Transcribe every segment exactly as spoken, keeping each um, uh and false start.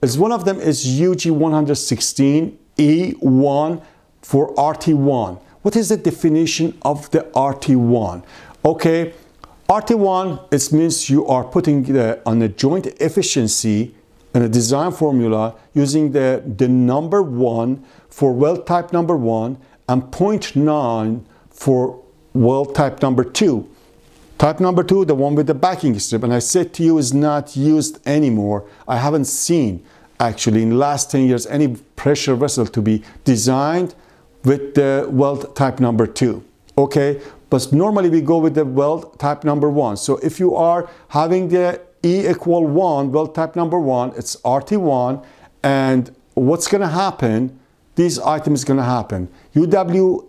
is one of them is U G one sixteen E one for R T one. What is the definition of the R T one? Okay, R T one, it means you are putting the, on the joint efficiency in a design formula using the, the number one for weld type number one and zero point nine for weld type number two. Type number two, the one with the backing strip, and I said to you is not used anymore. I haven't seen actually in the last ten years any pressure vessel to be designed with the weld type number two. Okay, but normally we go with the weld type number one. So if you are having the E equal one, weld type number one, it's R T one, and what's going to happen, these items going to happen. U W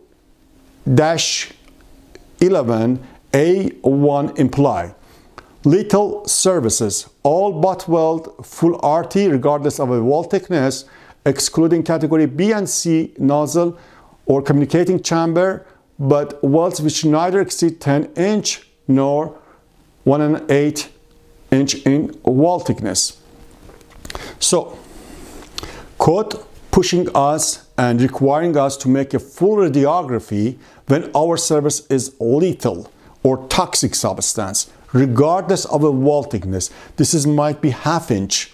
eleven A one imply lethal services, all butt weld full R T regardless of a wall thickness, excluding category B and C nozzle or communicating chamber, but welds which neither exceed ten inch nor one and eight inch in wall thickness. So code pushing us and requiring us to make a full radiography when our service is lethal or toxic substance, regardless of a wall thickness. This is might be half inch,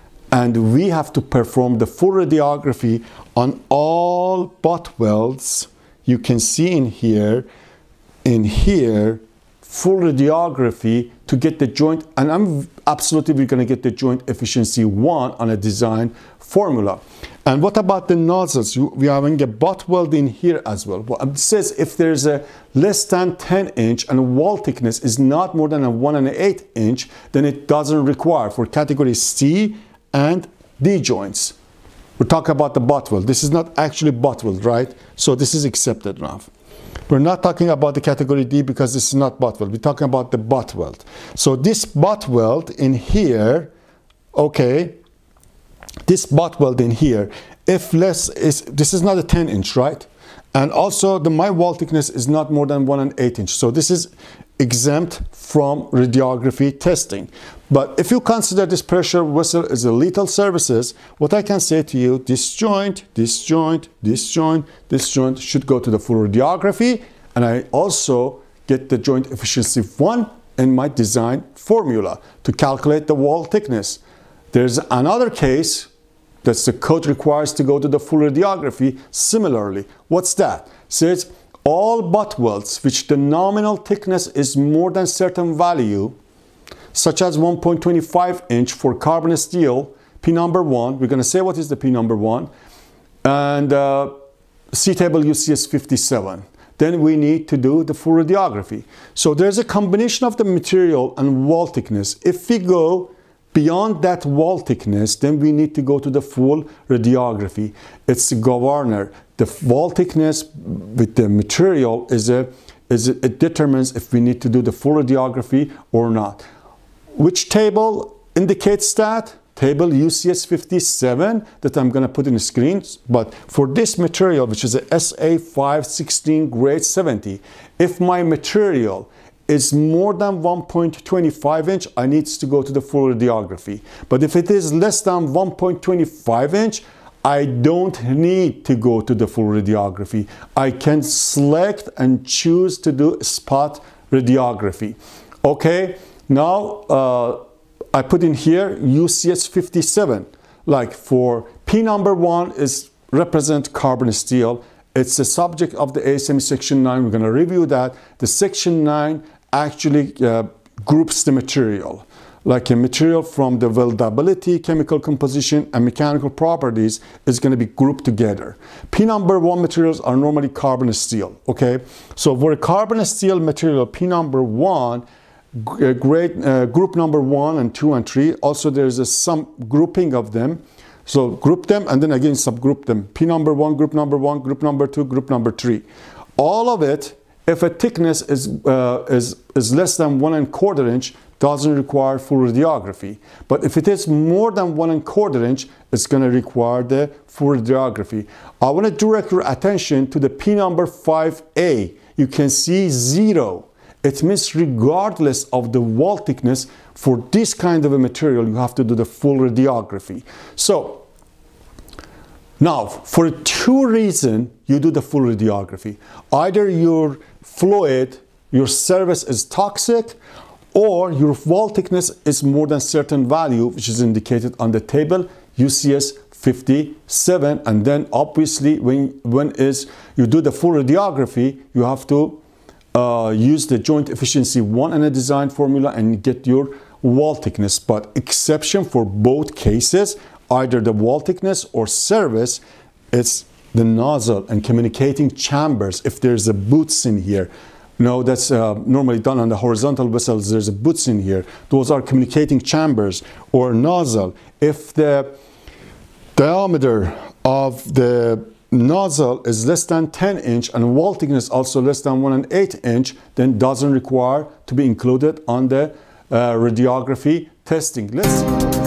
and we have to perform the full radiography on all butt welds. You can see in here, in here, full radiography to get the joint, and I'm absolutely we're going to get the joint efficiency one on a design formula. And what about the nozzles? We are having a butt weld in here as well. Well, it says if there's a less than ten inch and wall thickness is not more than a one and eight inch, then it doesn't require for category C and D joints. We're talking about the butt weld. This is not actually butt weld, right? So this is accepted now. We're not talking about the category D because this is not butt weld. We're talking about the butt weld. So this butt weld in here, okay, this butt weld in here, if less is, this is not a ten inch, right? And also the my wall thickness is not more than one and eight inch. So this is exempt from radiography testing. But if you consider this pressure vessel as a lethal services, what I can say to you, this joint, this joint, this joint, this joint should go to the full radiography, and I also get the joint efficiency one in my design formula to calculate the wall thickness. There's another case that the code requires to go to the full radiography similarly. What's that? Says all butt welds which the nominal thickness is more than certain value, such as one point two five inch for carbon steel, P number one, we're going to say what is the P number one, and uh, C table U C S fifty-seven. Then we need to do the full radiography. So there's a combination of the material and wall thickness. If we go beyond that wall thickness, then we need to go to the full radiography. It's a governor. The wall thickness with the material is a, is a, it determines if we need to do the full radiography or not. Which table indicates that? Table U C S fifty-seven that I'm going to put in the screen. But for this material, which is a S A five sixteen grade seventy, if my material is more than one point two five inch, I need to go to the full radiography. But if it is less than one point two five inch, I don't need to go to the full radiography. I can select and choose to do spot radiography. Okay, now uh, I put in here U C S fifty-seven. Like for P number one is represent carbon steel. It's the subject of the A S M E section nine. We're going to review that. The section nine actually uh, groups the material, like a material from the weldability, chemical composition, and mechanical properties is going to be grouped together. P number one materials are normally carbon steel, okay? So for a carbon steel material, P number one, grade, uh, group number one and two and three, also there's a, some grouping of them. So group them and then again subgroup them. P number one, group number one, group number two, group number three. All of it, if a thickness is, uh, is, is less than one and quarter inch, doesn't require full radiography. But if it is more than one and quarter inch, it's going to require the full radiography. I want to direct your attention to the P number five A. You can see zero. It means regardless of the wall thickness, for this kind of a material, you have to do the full radiography. So, now, for two reasons, you do the full radiography. Either your fluid, your service is toxic, or your wall thickness is more than certain value, which is indicated on the table, U C S fifty-seven. And then obviously, when, when is you do the full radiography, you have to uh, use the joint efficiency one and a design formula and get your wall thickness. But exception for both cases, either the wall thickness or service, it's the nozzle and communicating chambers. If there's a boots in here, no, that's uh, normally done on the horizontal vessels, there's a boots in here. Those are communicating chambers or nozzle. If the diameter of the nozzle is less than ten inch and wall thickness also less than one and eighth inch, then doesn't require to be included on the uh, radiography testing. Let's